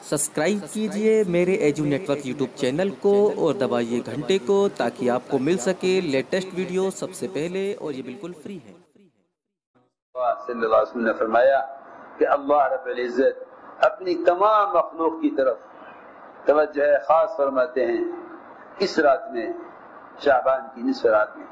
Subscribe कीजिए मेरे edu network YouTube channel को और दबाइए घंटे को ताकि आपको मिल सके लेटेस्ट वीडियो सबसे पहले और ये बिल्कुल फ्री है। सल्लल्लाहु अलैहि वसल्लम ने फरमाया कि अल्लाह रब्बुल इज्जत अपनी तमाम मखलूक की तरफ तवज्जो खास फरमाते हैं इस रात में, शाबान की निस्फ रात में,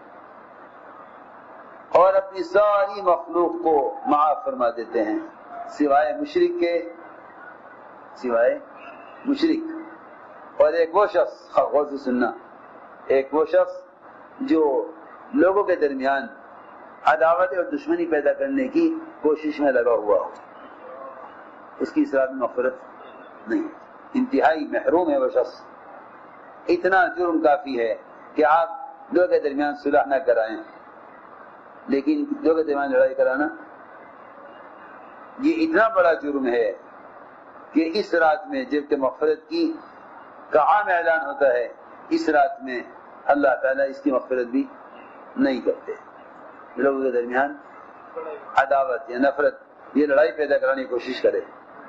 और अपनी सारी मखलूक को माफ फरमा देते हैं सिवाय मुशरिक के, सिवाय मुशरिक। और एक वो शख्स, गौर से सुनना, एक वो शख्स जो लोगों के दरमियान अदावत और दुश्मनी पैदा करने की कोशिश में लगा हुआ हो, उसकी इस रात में मग़फ़िरत नहीं, इंतहाई महरूम है वो शख्स। इतना जुर्म काफी है कि आप लोगों के दरमियान सुलह न कराएं, लेकिन लोगों के दरमियान लड़ाई कराना ये इतना बड़ा जुर्म है कि इस रात में जबकि मग़फ़िरत की का आम ऐलान होता है, इस रात में अल्लाह ताला इसकी मग़फ़िरत भी नहीं करते। लोगों के दरमियान अदावत या नफरत, ये लड़ाई पैदा कराने की कोशिश करे।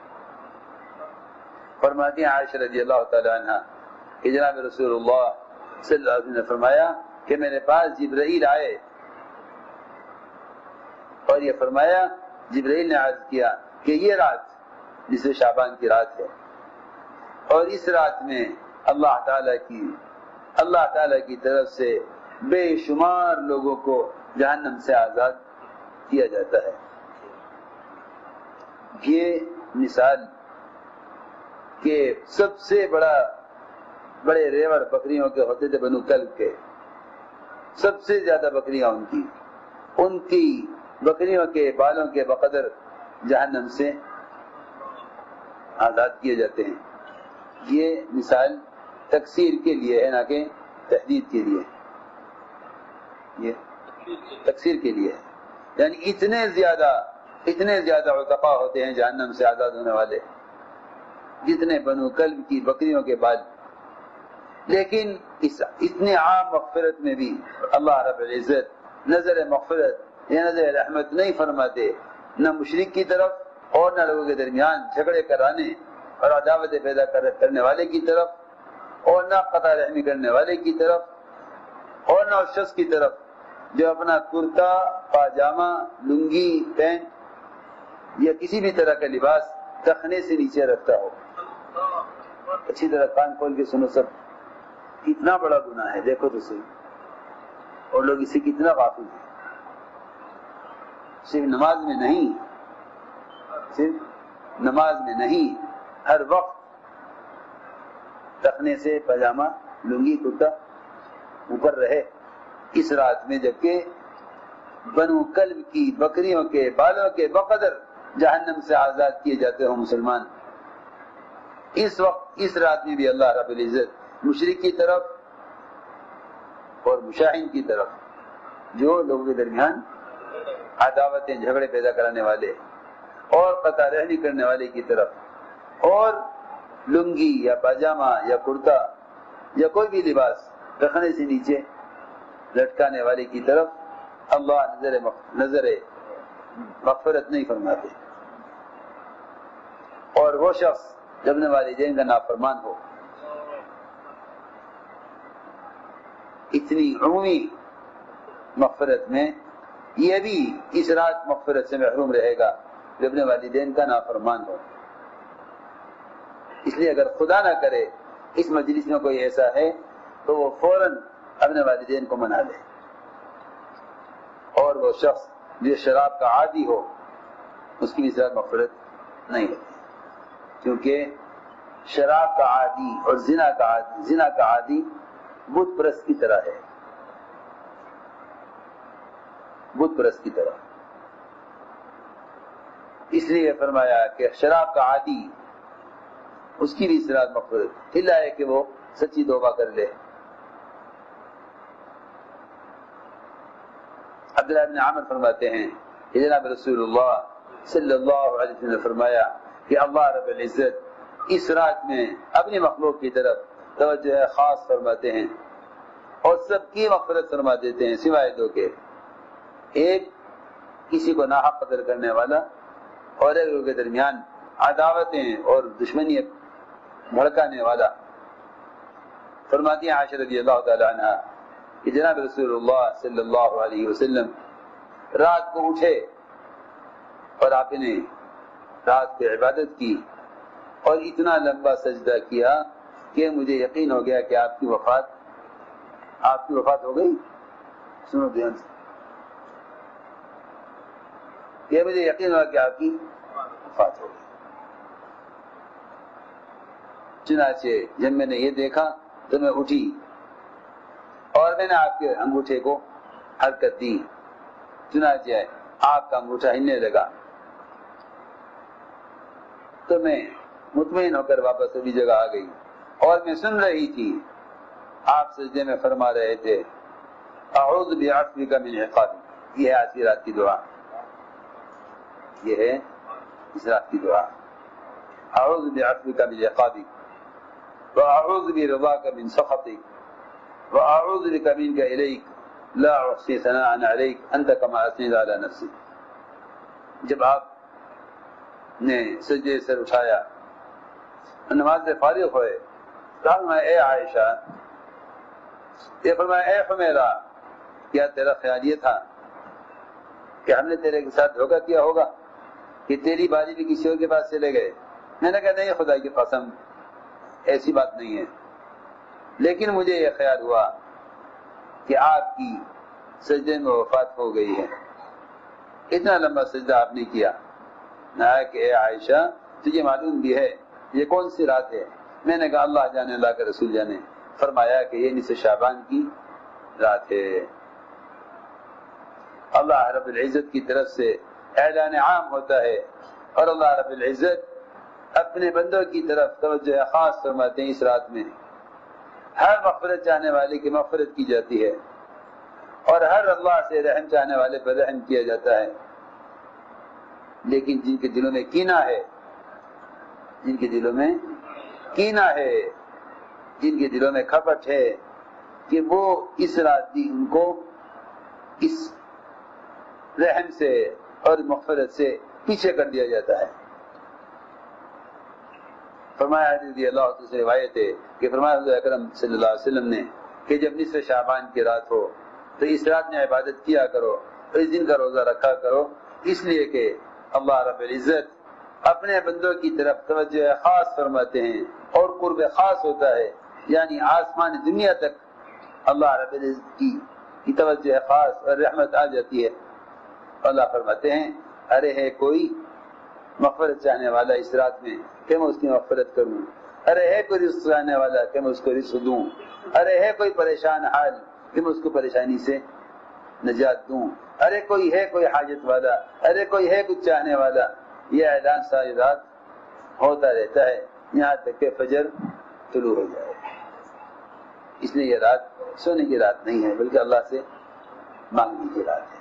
फरमाती हैं आयशा रज़ियल्लाहु ताला अन्हा कि जनाब रसूलुल्लाह सल्लल्लाहु अलैहि वसल्लम ने फरमाया कि मेरे पास जिब्राइल आए और ये फरमाया, जिब्राइल ने अर्ज़ किया कि ये रात जिसे शाबान की रात है और इस रात में अल्लाह ताला की तरफ से बेशुमार लोगों को जहन्नम से आजाद किया जाता है। ये मिसाल के सबसे बड़े रेवड़ बकरियों के होते थे बनु कल्ब के, सबसे ज्यादा बकरियां उनकी बकरियों के बालों के बकदर जहन्नम से आजाद किए जाते हैं। ये मिसाल तकसीर के लिए है, ना कि तहदीद के लिए। ये तकसीर के लिए है, यानी इतने ज्यादा उतका होते हैं जहन्नम से आजाद होने वाले जितने बनु कल्ब की बकरियों के बाल। लेकिन इतने आम मग़फ़िरत में भी अल्लाह रब्बुल इज्जत नजर मग़फ़िरत या नजर रहमत नहीं फरमाते, न मुशरिक की तरफ और न लोगों के दरमियान झगड़े कराने और अदावतें पैदा करने वाले की तरफ, और न क़ता रहमी करने वाले की तरफ, और न उस शख्स की तरफ जो अपना कुर्ता पाजामा लुंगी पैंट या किसी भी तरह का लिबास टखने से नीचे रखता हो। अच्छी तरह कान खोल के सुनो सब, कितना बड़ा गुनाह है, देखो तो सही, और लोग इससे कितना गाफिल हैं। सिर्फ नमाज में नहीं, हर वक्त टखने से पजामा लुंगी कुर्ता ऊपर रहे इस रात में, जबकि बनु कल्ब की बकरियों के बालों के बकदर जहन्नम से आजाद किए जाते हो मुसलमान। इस वक्त इस रात में भी अल्लाह रब्बुल इज्जत मुशरिक की तरफ और मुशाहिन की तरफ, जो लोगों के दरमियान अदावतें झगड़े पैदा कराने वाले और क़ता रहमी करने वाले की तरफ, और लुंगी या पाजामा या कुर्ता या कोई भी लिबास रखने से नीचे लटकाने वाले की तरफ अल्लाह नजर मग़फ़िरत नहीं फरमाते। और वो शख्स जब अपने वालिदैन का नाफरमान हो, इतनी उम्मी मग़फ़िरत में ये भी इस रात मग़फ़िरत से महरूम रहेगा जो अपने वालिदैन का नाफरमान हो। इसलिए अगर खुदा ना करे इस मजलिस में कोई ऐसा है तो वो फौरन अपने वालिदैन को मना ले। और वो शख्स जो शराब का आदी हो, उसकी भी इस रात मग़फ़िरत नहीं होती, क्योंकि शराब का आदी और जिना का आदी बुत परस्त की तरह है, बुत परस्त की तरह। इसलिए फरमाया कि शराब का आदी, उसकी भी इस रात मग़फ़िरत इल्ला है कि वो सच्ची तौबा कर ले। अब्दुल्लाह इब्न आमिर फरमाते हैं कि जनाब रसूलुल्लाह सल्लल्लाहु अलैहि वसल्लम ने फरमाया कि अल्लाह रब्बुल इज्जत इस रात में अपनी मखलूक की तरफ तवज्जो खास फरमाते हैं और सबकी मग़फ़िरत फरमा देते हैं सिवाय दो के, एक किसी को नाहक कत्ल करने वाला और एक के दरमियान عداوتیں اور دشمنی بھڑکانے والا. فرماتی ہیں عائشہ رضی اللہ تعالی عنہ کہ جناب رسول اللہ صلی اللہ علیہ وسلم رات کو اٹھے اور آپ نے رات کو عبادت کی اور اتنا لمبا سجدہ کیا کہ مجھے یقین ہو گیا کہ آپ کی وفات ہو گئی. سنو دھیان سے، یہ مجھے یقین ہوا کہ آپ کی وفات ہو گئی. چنانچہ جب میں نے یہ دیکھا تو میں اٹھی اور میں نے آپ کے انگوٹھے کو حرکت دی. چنانچہ آپ کا انگوٹھا ہلنے لگا تو میں مطمئن ہو کر واپس اپنی جگہ آ گئی اور میں سن رہی تھی آپ سجدے میں فرما رہے تھے اعوذ بعفوک من عقابک. یہ ہے آج کی رات کی دعا، یہ ہے اس رات کی دعا. اعوذ بعفوک من عقابک واعوذ برضاک من سخطک واعوذ بک منک الیک لا احصی ثناء علیک انت کما اثنیت علی نفسی. جب آپ نے سجدے سے اٹھایا، نماز سے فارغ ہوئے، فرمایا اے عائشہ، یہ فرمایا اے حمیرہ، کیا تیرا خیال یہ تھا کہ ہم نے تیرے کے ساتھ دھوکہ کیا ہوگا کہ تیری بازی بھی کسی اور کے پاس چلے گئے؟ میں نے کہا نہیں خدا کی قسم ایسی بات نہیں ہے، لیکن مجھے یہ خیال ہوا کہ آپ کی سجدے میں وفات ہو گئی ہے. اتنا لمبا سجدہ آپ نے کیا. نہ کہ اے عائشہ تجھے معلوم بھی ہے یہ کون سی رات ہے؟ میں نے کہا اللہ جانے، اللہ کے رسول جانے. فرمایا کہ یہ نصف شعبان کی رات ہے. اللہ رب العزت کی طرف سے اعلان عام ہوتا ہے اور اللہ رب العزت اپنے بندوں کی طرف توجہ خاص فرماتے ہیں. اس رات میں ہر مغفرت چاہنے والے کی مغفرت کی جاتی ہے اور ہر اللہ سے رحم چاہنے والے پر رحم کیا جاتا ہے. لیکن جن کے دلوں میں کینہ ہے، جن کے دلوں میں کینہ ہے، جن کے دلوں میں کھپٹ ہے کہ وہ اس رات بھی ان کو اس رحم سے اور مغفرت سے پیچھے کر دیا جاتا ہے. فرمایا رضی اللہ عنہ سے روایت ہے کہ فرمایا حضور اکرم صلی اللہ علیہ وسلم نے کہ جب نصف شعبان کی رات ہو تو اس رات میں عبادت کیا کرو، اس دن کا روزہ رکھا کرو، اس لیے کہ اللہ رب العزت اپنے بندوں کی طرف توجہ خاص فرماتے ہیں اور قرب خاص ہوتا ہے. یعنی آسمان دنیا تک اللہ رب العزت کی توجہ خاص اور رحمت آ جاتی ہے. اللہ فرماتے ہیں ارے ہے کوئی مغفرت چاہنے والا اس رات میں کہ میں اس کی مغفرت کروں، ارے ہے کوئی رزق چاہنے والا کہ میں اس کو رزق دوں، ارے ہے کوئی پریشان حال کہ میں اس کو پریشانی سے نجات دوں، ارے کوئی ہے کوئی حاجت والا، ارے کوئی ہے کچھ چاہنے والا. یہ اعلان ساری رات ہوتا رہتا ہے یہاں تک کہ فجر طلوع ہو جائے. اس لیے یہ رات سونے کی رات نہیں ہے بلکہ اللہ سے مانگنے کی رات ہے.